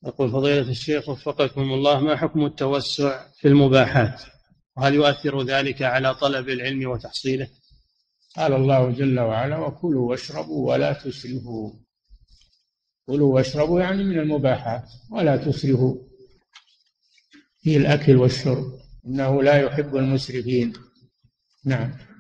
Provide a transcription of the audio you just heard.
يقول فضيلة الشيخ وفقكم الله، ما حكم التوسع في المباحات، وهل يؤثر ذلك على طلب العلم وتحصيله؟ قال الله جل وعلا: وكلوا واشربوا ولا تسرفوا. كلوا واشربوا يعني من المباحات، ولا تسرفوا في الأكل والشرب، إنه لا يحب المسرفين. نعم.